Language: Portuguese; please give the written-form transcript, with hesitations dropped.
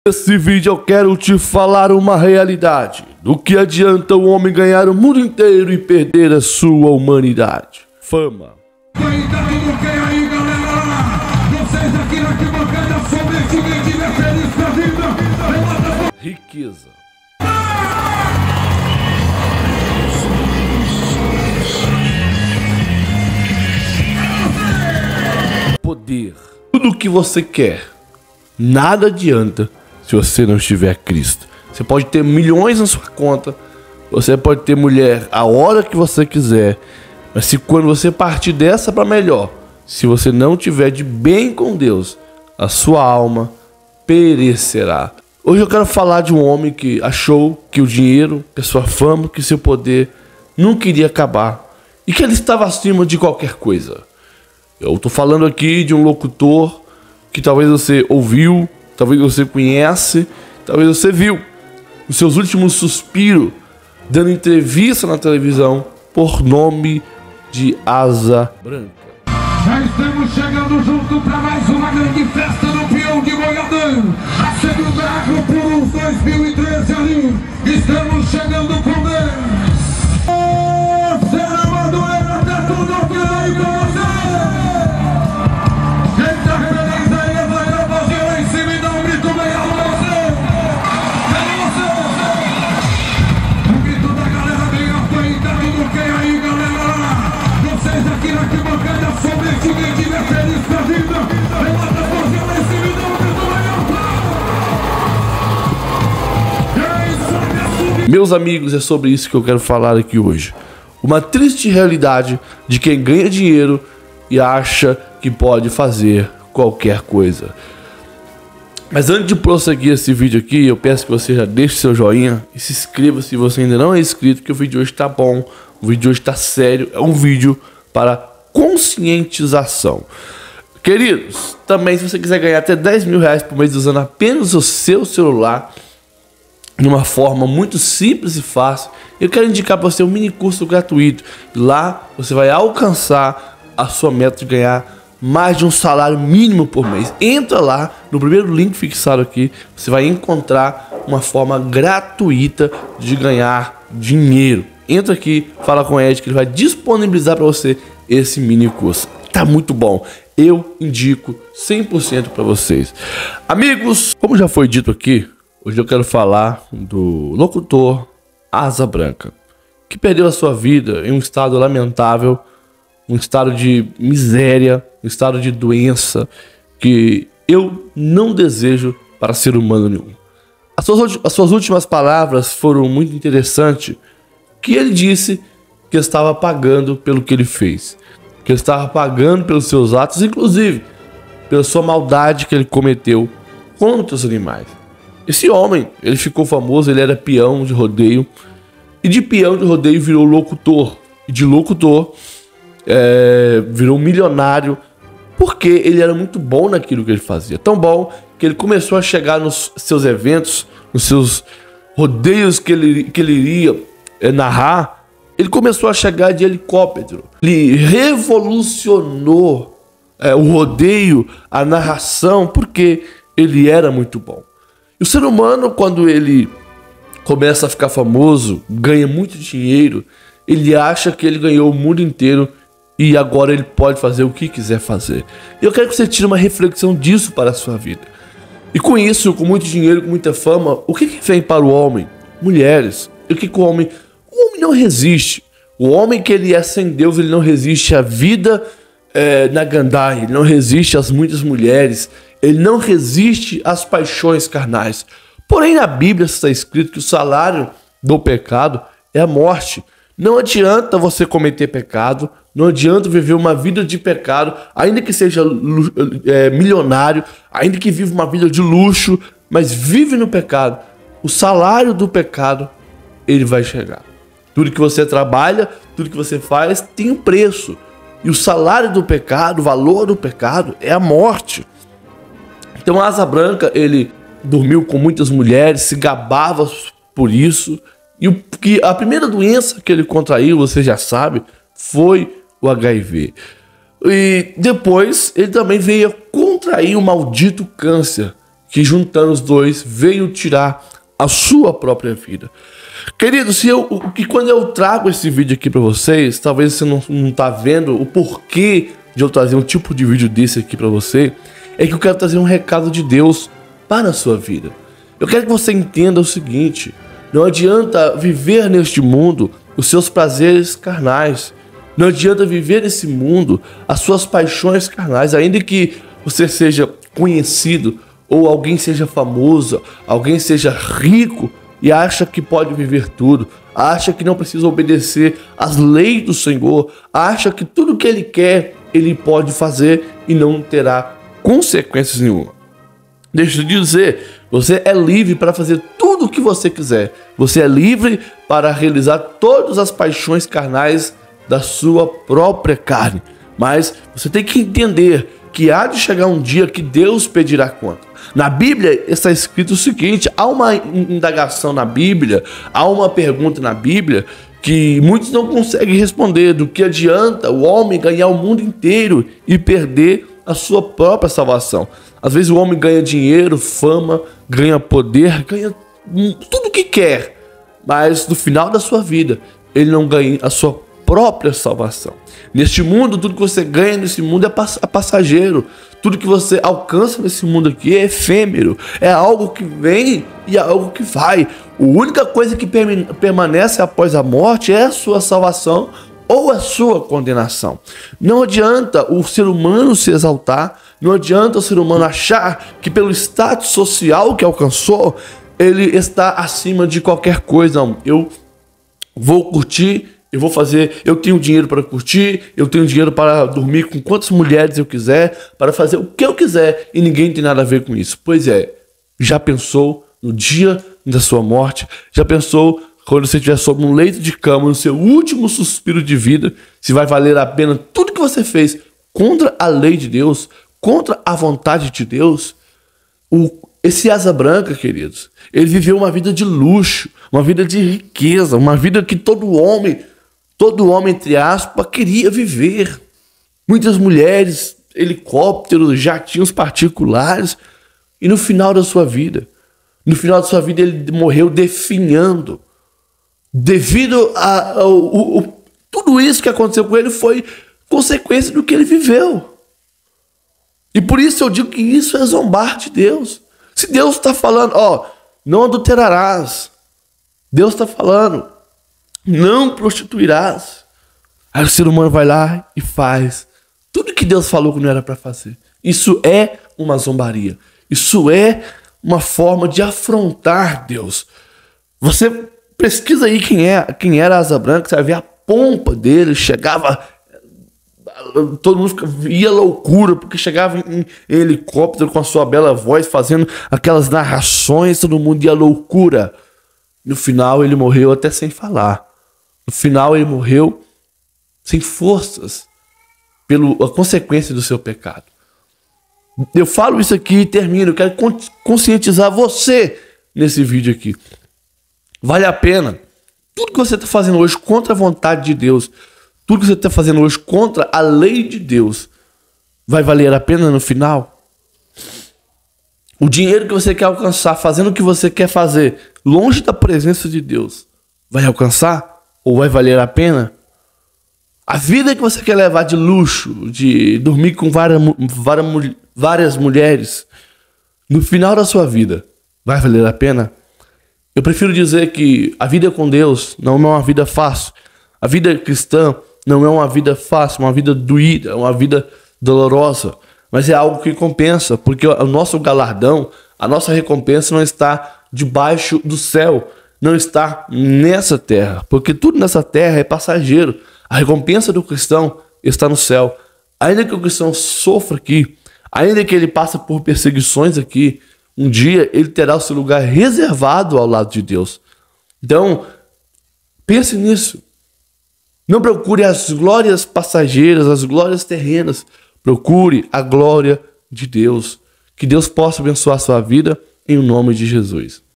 Nesse vídeo eu quero te falar uma realidade. Do que adianta o homem ganhar o mundo inteiro e perder a sua humanidade? Fama. Riqueza. Poder. Tudo o que você quer. Nada adianta se você não tiver Cristo. Você pode ter milhões na sua conta, você pode ter mulher a hora que você quiser, mas se quando você partir dessa para melhor, se você não tiver de bem com Deus, a sua alma perecerá. Hoje eu quero falar de um homem que achou que o dinheiro, que a sua fama, que seu poder nunca iria acabar e que ele estava acima de qualquer coisa. Eu estou falando aqui de um locutor que talvez você ouviu, talvez você conhece, talvez você viu os seus últimos suspiros dando entrevista na televisão por nome de Asa Branca. Já estamos chegando junto para mais uma grande festa no Peão de Goiadão. A segunda Agro Plus 2013 ali. Estamos chegando com Deus. Será Madureira, tá tudo ok com você? Quem tá feliz aí vai dar vozinha lá em cima e dá um grito bem alto pra você. É você. O grito da galera bem alto aí, tá tudo ok aí, galera? Vocês aqui na arquibancada sobrevivem, tiver feliz com a vida. Levanta a vozinha lá em cima e dá um grito bem alto. Quem sabe subir. Meus amigos, é sobre isso que eu quero falar aqui hoje. Uma triste realidade de quem ganha dinheiro e acha que pode fazer qualquer coisa. Mas antes de prosseguir esse vídeo aqui, eu peço que você já deixe seu joinha e se inscreva se você ainda não é inscrito, que o vídeo hoje está bom, o vídeo hoje está sério, é um vídeo para conscientização. Queridos, também se você quiser ganhar até 10 mil reais por mês usando apenas o seu celular, de uma forma muito simples e fácil, eu quero indicar para você um mini curso gratuito. Lá você vai alcançar a sua meta de ganhar mais de um salário mínimo por mês. Entra lá no primeiro link fixado aqui, você vai encontrar uma forma gratuita de ganhar dinheiro. Entra aqui, fala com o Ed que ele vai disponibilizar para você esse mini curso. Tá muito bom. Eu indico 100% para vocês. Amigos, como já foi dito aqui, hoje eu quero falar do locutor Asa Branca, que perdeu a sua vida em um estado lamentável, um estado de miséria, um estado de doença que eu não desejo para ser humano nenhum. As suas últimas palavras foram muito interessantes, que ele disse que estava pagando pelo que ele fez, que estava pagando pelos seus atos, inclusive pela sua maldade que ele cometeu contra os animais. Esse homem, ele ficou famoso, ele era peão de rodeio, e de peão de rodeio virou locutor, e de locutor virou milionário, porque ele era muito bom naquilo que ele fazia. Tão bom que ele começou a chegar nos seus eventos, nos seus rodeios que ele iria narrar, ele começou a chegar de helicóptero. Ele revolucionou o rodeio, a narração, porque ele era muito bom. E o ser humano, quando ele começa a ficar famoso, ganha muito dinheiro, ele acha que ele ganhou o mundo inteiro e agora ele pode fazer o que quiser fazer. E eu quero que você tire uma reflexão disso para a sua vida. E com isso, com muito dinheiro, com muita fama, o que vem para o homem? Mulheres. E o que o homem... O homem não resiste. O homem que ele é sem Deus, ele não resiste à vida na gandaia, ele não resiste às muitas mulheres, ele não resiste às paixões carnais. Porém, na Bíblia está escrito que o salário do pecado é a morte. Não adianta você cometer pecado, não adianta viver uma vida de pecado, ainda que seja milionário, ainda que viva uma vida de luxo, mas vive no pecado. O salário do pecado, ele vai chegar. Tudo que você trabalha, tudo que você faz tem um preço. E o salário do pecado, o valor do pecado é a morte. Então Asa Branca, ele dormiu com muitas mulheres, se gabava por isso. E a primeira doença que ele contraiu, você já sabe, foi o HIV. E depois ele também veio a contrair o maldito câncer, que juntando os dois veio tirar a sua própria vida. Querido, quando eu trago esse vídeo aqui para vocês, talvez você não tá vendo o porquê de eu trazer um tipo de vídeo desse aqui para você, é que eu quero trazer um recado de Deus para a sua vida. Eu quero que você entenda o seguinte: não adianta viver neste mundo os seus prazeres carnais. Não adianta viver nesse mundo as suas paixões carnais, ainda que você seja conhecido ou alguém seja famoso, alguém seja rico e acha que pode viver tudo, acha que não precisa obedecer às leis do Senhor, acha que tudo que ele quer, ele pode fazer e não terá consequências nenhuma. Deixa eu dizer, você é livre para fazer tudo o que você quiser. Você é livre para realizar todas as paixões carnais da sua própria carne. Mas você tem que entender que há de chegar um dia que Deus pedirá conta. Na Bíblia está escrito o seguinte: há uma indagação na Bíblia, há uma pergunta na Bíblia que muitos não conseguem responder. Do que adianta o homem ganhar o mundo inteiro e perder a sua própria salvação? Às vezes o homem ganha dinheiro, fama, ganha poder, ganha tudo o que quer, mas no final da sua vida ele não ganha a sua própria salvação. Neste mundo, tudo que você ganha nesse mundo é passageiro. Tudo que você alcança nesse mundo aqui é efêmero. É algo que vem e é algo que vai. A única coisa que permanece após a morte é a sua salvação ou a sua condenação. Não adianta o ser humano se exaltar, não adianta o ser humano achar que pelo status social que alcançou, ele está acima de qualquer coisa. Não, eu vou curtir, eu vou fazer, eu tenho dinheiro para curtir, eu tenho dinheiro para dormir com quantas mulheres eu quiser, para fazer o que eu quiser e ninguém tem nada a ver com isso. Pois é, já pensou no dia da sua morte? Já pensou quando você estiver sob um leito de cama, no seu último suspiro de vida, se vai valer a pena tudo que você fez contra a lei de Deus, contra a vontade de Deus? Esse asa branca, queridos, ele viveu uma vida de luxo, uma vida de riqueza, uma vida que todo homem, entre aspas, queria viver. Muitas mulheres, helicópteros, jatinhos particulares, e no final da sua vida, ele morreu definhando. Devido a tudo isso que aconteceu com ele foi consequência do que ele viveu. E por isso eu digo que isso é zombar de Deus. Se Deus está falando, não adulterarás. Deus está falando, não prostituirás. Aí o ser humano vai lá e faz tudo que Deus falou que não era para fazer. Isso é uma zombaria. Isso é uma forma de afrontar Deus. Você pesquisa aí quem era a asa branca, você vai ver a pompa dele, chegava, todo mundo ia loucura, porque chegava em helicóptero com a sua bela voz, fazendo aquelas narrações, todo mundo ia loucura. No final ele morreu até sem falar. No final ele morreu sem forças, pela consequência do seu pecado. Eu falo isso aqui e termino. Eu quero conscientizar você nesse vídeo aqui. Vale a pena. Tudo que você está fazendo hoje contra a vontade de Deus, tudo que você está fazendo hoje contra a lei de Deus, vai valer a pena no final? O dinheiro que você quer alcançar, fazendo o que você quer fazer, longe da presença de Deus, vai alcançar? Ou vai valer a pena? A vida que você quer levar de luxo, de dormir com várias mulheres, no final da sua vida, vai valer a pena? Eu prefiro dizer que a vida com Deus não é uma vida fácil. A vida cristã não é uma vida fácil, uma vida doída, uma vida dolorosa. Mas é algo que compensa, porque o nosso galardão, a nossa recompensa não está debaixo do céu, não está nessa terra, porque tudo nessa terra é passageiro. A recompensa do cristão está no céu. Ainda que o cristão sofra aqui, ainda que ele passe por perseguições aqui, um dia ele terá o seu lugar reservado ao lado de Deus. Então, pense nisso. Não procure as glórias passageiras, as glórias terrenas. Procure a glória de Deus. Que Deus possa abençoar a sua vida em nome de Jesus.